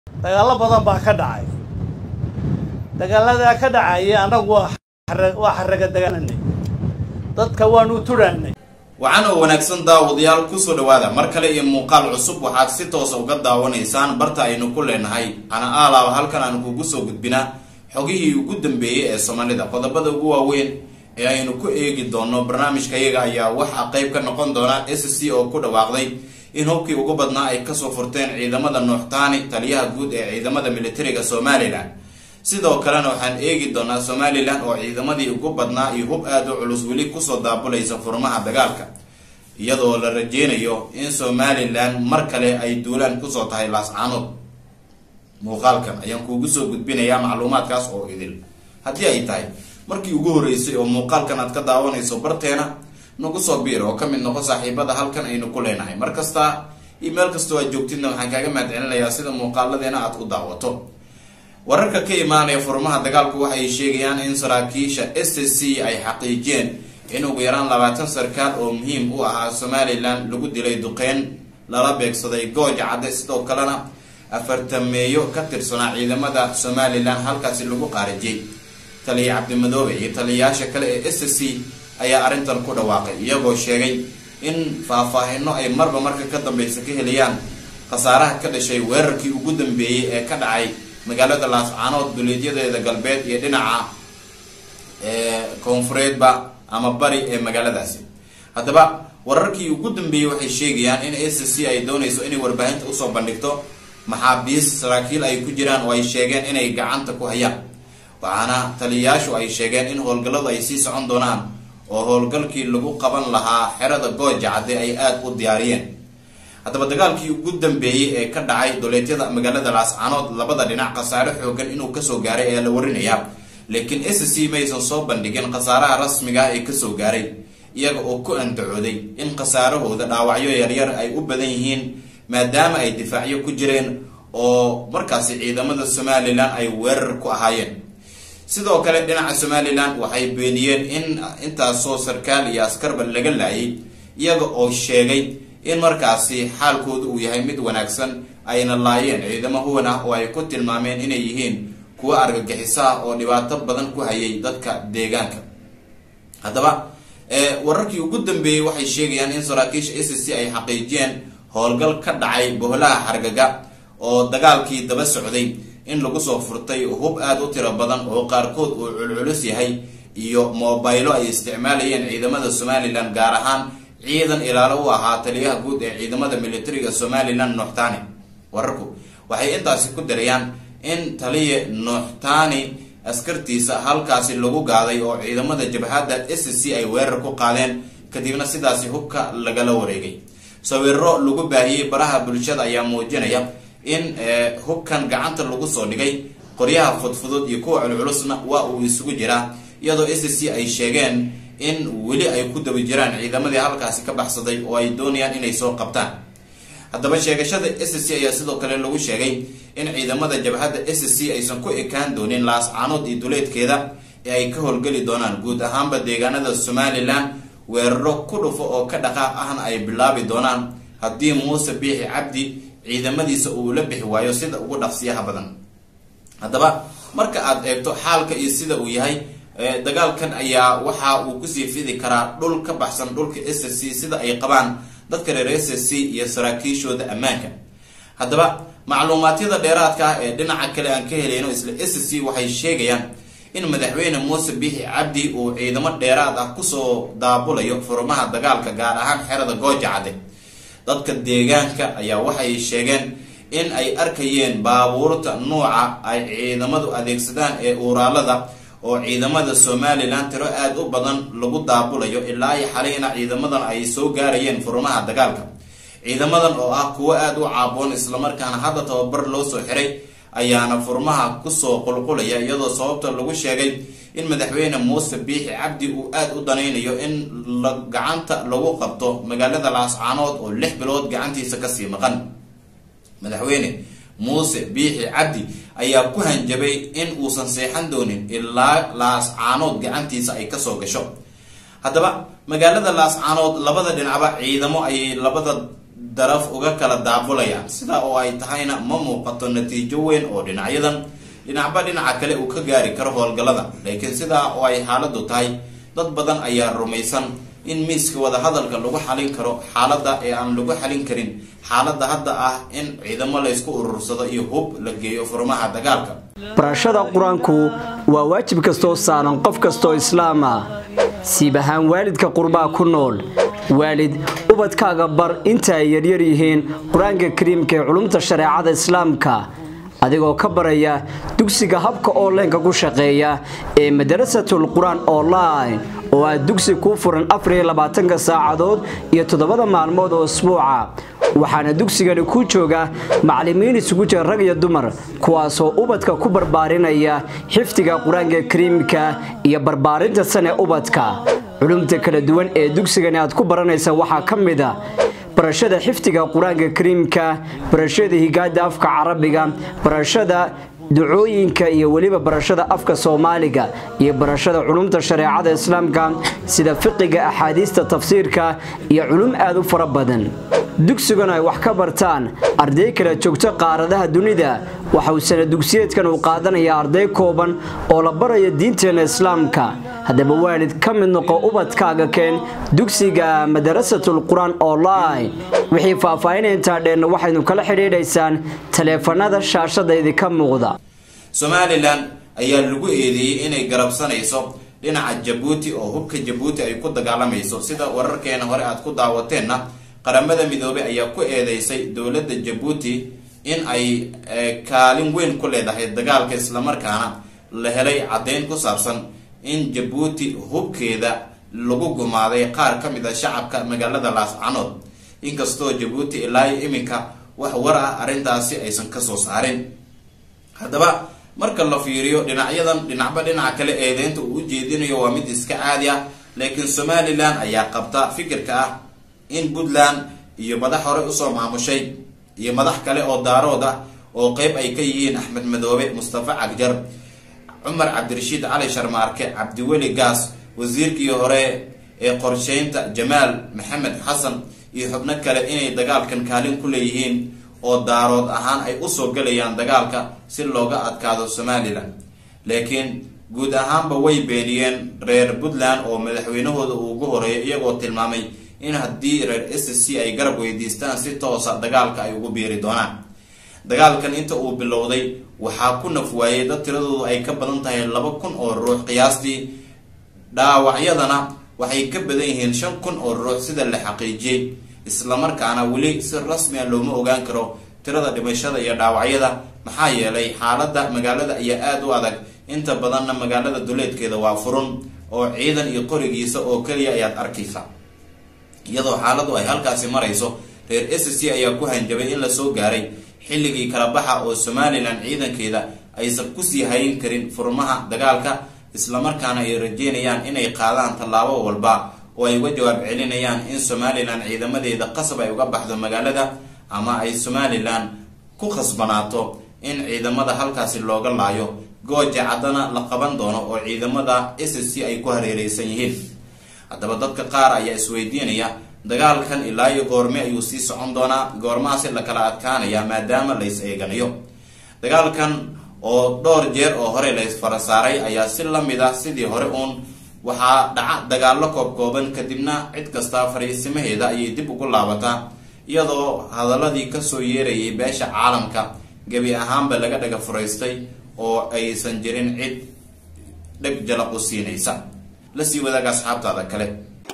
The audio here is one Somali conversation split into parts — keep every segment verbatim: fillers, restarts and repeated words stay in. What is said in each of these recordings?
dagaalo badan baa ka dhacay dagaalada ka dhacay anagu waa xaraga dagaalanay dadka waanu turanay waxaan oo wanaagsan daawadayaal ku soo dhawaada mar kale iyo muuqaal cusub waxaad si toos ah uga daawanaysaan barta aynu ku leenahay ana aalaaba halkan aan kugu soo gudbina xogihii ugu dambeeyay ee Soomaalida qodobada ugu waaweyn ee aynu ku eegi doono barnaamijka iyaga ayaa waxa qayb ka noqon doona S C oo ku dhawaaqday in hubkii ugu badnaa ay ka soo furteen ciidamada Nuuxtaani taliyaha guud ee ciidamada militariga Soomaaliland sidoo kalena waxaan eegi doonaa Soomaaliland oo ciidamadii ugu badnaa iyo hub aad u culus weli ku soo daabulaysa furmaha dagaalka iyadoo la rajeynayo in Soomaaliland mar kale ay duulaan ku soo tahay laascaanood muuqaalkan ayaan kuugu soo gudbinayaa macluumaadkaas oo idil haddii ay tahay markii ugu horeysay oo muuqaalkan aad ka daawanayso barteena nagu soo biir oo ka mid noqo saaxiibada halkan aynu ku leenahay mar kasta email kasta oo joogtidna waxaan kaaga mahadcelinayaa sida muuqaaladeena aad u daawato wararka ka imaanaya furmaha dagaalku waxay sheegayaan in saraakiisha S C ay xaqiijiyeen in ugu yaraan labaatan sarkaal oo muhiim u ahaa Soomaaliland lagu dilay duqeyn lala beegsaday gooja cadde sidoo kalena afartan meeyo ka tirsanaa ciidamada Soomaaliland halkaasi lagu qaarajiyay taliye Cabdi Madoobe iyo taliyaasha kale ee S C ayaa arintan ku dhawaaqay iyagoo sheegay in faahfaahino ay marba marka ka dambaysa ka helayaan khasaaraha ka dhashay weerarkii ugu dambeeyay ee ka dhacay magaalada Laascaanood duleedyadeeda galbeed iyo dhinaca ee koonfureedba ama bari ee magaaladaasi haddaba wararkii ugu dambeeyay waxay sheegayaan in S C ay doonayso inay warbaahinta u soo bandhigto maxaabiis saraakiil ay ku jiraan oo ay sheegeen inay gacanta ku hayaan waxaana taliyayaashu ay sheegeen in howlgalladu ay sii socon doonaan oo howlgalkii lagu qaban lahaa xerada gooja cadde ay aad u diyaariyeen haddaba dagaalkii ugu dambeeyay ee ka dhacay duleedyada magaalada Laascaanood labada dhinac khasaare xoogan inuu ka soo gaaray ayaa la warinayaa laakiin S C maysan soo bandhigin khasaaraha rasmiga ah ee ka soo gaaray iyaga oo ku andacooday in khasaarahooda dhaawacyo yaryar ay u badan yihiin maadaama ay difaacyo ku jireen oo markaasi ciidamada Soomaaliland ay weerar ku ahaayeen sidoo kale dhinaca Soomaaliland waxay beeniyeen in intaas soo sarkaal iyo askarba laga laayay iyaga oo sheegay in markaasi xaalkoodu uu yahay mid wanaagsan ayna laayeen ciidamo huwan ah oo ay ku tilmaameen inay yihiin kuwa argagixisa oo dhibaato badan ku hayay dadka deegaanka haddaba ee wararkii ugu dambeeyay waxay sheegayaan in saraakiisha S C ay xaqiijiyeen howlgal ka dhacay boholaha xargaga oo dagaalkii daba socday in lagu soo furtay hub aad u tiro badan oo qaarkood uu culculus yahay iyo mobaylo ay isticmaalayeen ciidamada Soomaaliland gaar ahaan ciidan ilaalo u ahaa taliyaha guud ee ciidamada militariga Soomaaliland Nuuxtaani wararku waxay intaasi ku darayaan in taliye Nuuxtaani askartiisa halkaasi lagu gaaday oo ciidamada jabhadda S C ay weerar ku qaadeen kadibna sidaasi hubka lagala wareegay sawirro lagu baahiyay baraha bulshada ayaa muujinaya in hubkan gacanta lagu soo dhigay qoryaha fudfudud iyo kuwa culculusna waa uu isugu jiraa iyadoo S C ay sheegeen in weli ay ku daba jiraan ciidamadii halkaasi ka baxsaday oo ay doonayaan inay soo qabtaan haddaba sheegashada S C ayaa sidoo kale lagu sheegay in ciidamada jabhadda S C aysan ku ekaan doonin Laascaanood iyo duleedkeeda ee ay ka howlgali doonaan guud ahaanba deegaanada Soomaaliland weeraro ku dhufo oo ka dhaqaaq ahna ay bilaabi doonaan haddii Muuse Biixi Cabdi ciidamadiisa uu la bixi waayo sida ugu dhaqsiyaha badan haddaba marka aad eegto xaalka iyo sida uu yahay dagaalkan ayaa waxa uu ku sii fidi karaa dhul ka baxsan dhulka S C sida ay qabaan dadka reer S C iyo saraakiishooda ammaanka haddaba macluumaadyada dheeraadka ah ee dhinaca kale aan ka helayno isla S C waxay sheegayaan in madaxweyne Muuse Biixi Cabdi uu ciidamo dheeraad ah ku soo daabulayo furmaha dagaalka gaar ahaan xerada gooja cadde dadka deegaanka ayaa waxay sheegeen in ay arkayeen baabuurta nooca ay ciidamadu adeegsadaan ee uuraalada oo ciidamada Soomaaliland tiro aad u badan lagu daabulayo ilaa ay xalayna ciidamadan ay soo gaarayeen furmaha dagaalka ciidamadan oo ah kuwa aad u caaboon isla markaana hadda tababar loo soo xiray ayaana furmaha ku soo qulqulaya iyadoo sababta lagu sheegay in madaxweyne Muuse Biixi Cabdi uu aad u danaynayo in la gacanta lagu qabto magaalada Laascaanood oo lix bilood gacantiisa ka sii maqan madaxweyne Muuse Biixi Cabdi ayaa ku hanjabay in uusan seexan doonin ilaa Laascaanood gacantiisa ay ka soo gasho haddaba magaalada Laascaanood labada dhinacba ciidamo ay labada daraf uga kala daabulayaan sida oo ay tahayna ma muuqato natiijo weyn oo dhinacyadan dhinacba dhinaca kale uu ka gaari karo howlgallada laakiin sidaa oo ay xaaladu tahay dad badan ayaa rumaysan in miiska wada hadalka lagu xalin karo xaaladda ee aan lagu xalin karin xaaladda hadda ah in ciidamo la isku urursado iyo hub la geeyo furmaha dagaalka. barashada quraanku waa waajib kastoo saaran qof kastoo islaam ah siib ahaan waalidka qurbaa ku nool waalid ubadkaaga bar inta ay yaryar yihiin quraanka kariimka ee culumta shareecada islaamka adigoo ka baraya dugsiga habka online-ka ku shaqeeya ee madrasatul quraan online oo ah dugsi ku furan afar iyo labaatan saacadood iyo toddoba maalmood oo usbuuca waxaana dugsigani ku jooga macallimiin isugu jira rag iyo dumar kuwaas oo ubadka ku barbaarinaya xifdiga quraanka kariimka iyo barbaarinta sane ubadka culumta kala duwan ee dugsigani aad ku baranaysa waxa kamid ah barashada xifdiga quraanka kariimka barashada higaada afka carabiga barashada ducooyinka iyo waliba barashada afka Soomaaliga iyo barashada culumta shareecada islaamka sida fiqiga axaadiista tafsiirka iyo culum aad u fara badan dugsigana ay wax ka bartaan arday kala joogta qaaradaha dunida waxa uu sanad dugsiyeedkan uu qaadanayaa arday kooban oo la barayo diinteena islaamka hadaba waalid ka mid noqo ubadkaaga keen dugsiga madrasatul quraan online wixii faahfaahinta dheerna waxaynu kala xiriireysaan taleefanada shaashada idinka muuqda. Somaliland ayaa lagu eedeeyay inay garabsanayso dhinaca Djibouti oo hubka Djibouti ay ku dagaalamayso sida wararkeena hore aad ku daawateena qaramada midoobay ayaa ku eedeysay dawladda Djibouti in ay kaalin weyn ku leedahay dagaalka isla markaana la helay cadeyn ku saabsan in Djibouti hubkeeda lagu gumaaday qaar ka mid ah shacabka magaalada Laascaanood inkastoo Djibouti ilaa iminka wax war ah arintaasi aysan ka soo saarin. Hadaba marka la fiiriyo dhinacyadan dhinacba dhinaca kale eedeynta uu jeedinayo waa mid iska caadi ah laakiin Somaliland ayaa qabta fikirka ah in Puntland iyo madax hore u soo maamushay iyo madax kale oo daarood ah oo qayb ay ka yihiin Axmed Madoobe, Mustafa Cagjar, Umar Cabdirashiid Cali Sharmaarke, Cabdiweli Gaas, wasiirkii hore ee qorsheynta Jamaal Maxamed Xasan iyo xubno kale inay dagaalkan kaalin ku leeyihiin oo daarood ahaan ay u soo galayaan dagaalka si looga adkaado Somaliland laakiin guud ahaanba way beeniyeen reer Puntland oo madaxweynahooda uu ugu horeeyay iyagoo tilmaamay in haddii reer S C ay garab weydiistaan si toos ah dagaalka ay ugu biiri doonaan. dagaalkan inta uu bilowday waxaa ku nafwaayay dad tiradoodu ay ka badan tahay laba kun oo ruux qiyaastii dhaawacyadana waxay ka badan yihiin shan kun oo ruux sida la xaqiijiyay isla markaana wali si rasmi ah looma ogaan karo tirada dhimashada iyo dhaawacyada maxaa yeelay xaaladda magaalada ayaa aad u adag inta badanna magaalada duleedkeeda waa furun oo ciidan iyo qorigiisa oo kaliya ayaad arkaysa iyadoo xaaladu ay halkaasi marayso reer S C ayaa ku hanjabay in la soo gaaray xilligii kala baxa oo Somaliland ciidankeeda aysan ku sii hayn karin furmaha dagaalka isla markaana ay rajeynayaan inay qaadaan tallaabo walba oo ay uga jawaab celinayaan in Somaliland ciidamadeeda qasab ay uga baxdo magaalada ama ay Somaliland ku khasbanaato in ciidamada halkaasi looga laayo gooja cadana la qaban doono oo ciidamada S C ay ku hareereysan yihiin. hadaba dadka qaar ayaa isweydiinaya dagaalkan ilaa iyo goorme ayuu sii socon doonaa goormaasi la kala adkaanaya maadaama la is eeganayo. dagaalkan oo dhowr jeer oo hore la isfarasaaray ayaa si la mid ah sidii hore uun waxaa dhaca dagaallo koobkooban kadibna cid kasta fariisimaheeda ayay dib ugu laabataa iyadoo hadaladii kasoo yeerayay beesha caalamka gabi ahaanba laga dhaga furaystay oo aysan jirin cid dhag jalaq u siinaysa. la sii wadaaga asxaabtaada kale.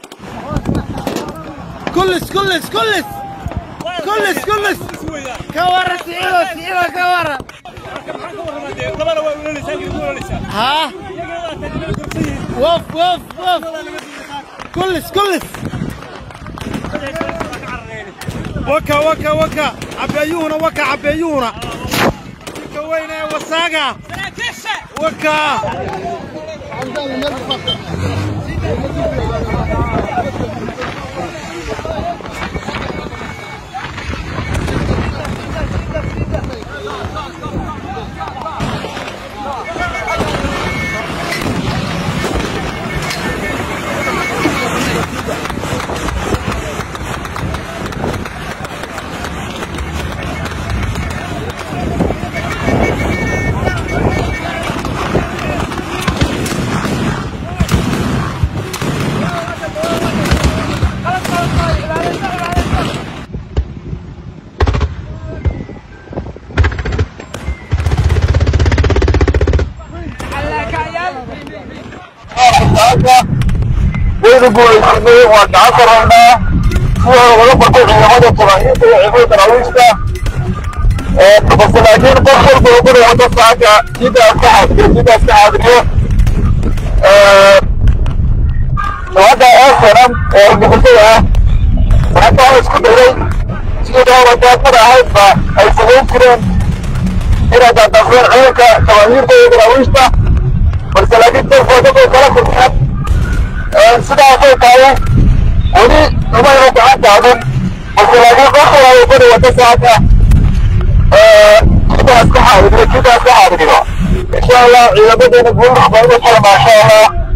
كلس كلس كلس كلس كلس كورة سعيدة سعيدة كورة ها وف وف وف كلس كلس وكا وكا وكا عبيونا وكا عبيونا وين وساقة وكا saaka waynu guulaysanay waan gacan karaynaa sida laga bartay ciidamada jabaahiirta iyo ciidamada daraawiishta base laakiin qof walba oo guri wada saaka sidaas ka xaadiriyo sidaas ka xaadiriyo nabadda eesanan ee argixisada ah waxaa isku dayay sidii wadaadada ahaydba ay samayn jireen inay daadafeen ciidanka jabaahiirta iyo daraawiishta balse laakiin dalkoodabay kala kulmeen sidaasay tahay weli umayna gacan taagan balse laakiin qof walba guri wada saaka sidaas ka xaadiriyo sidaas ka xaadiriyo insha allah ciidamadeena guul baa uga jira maasha allah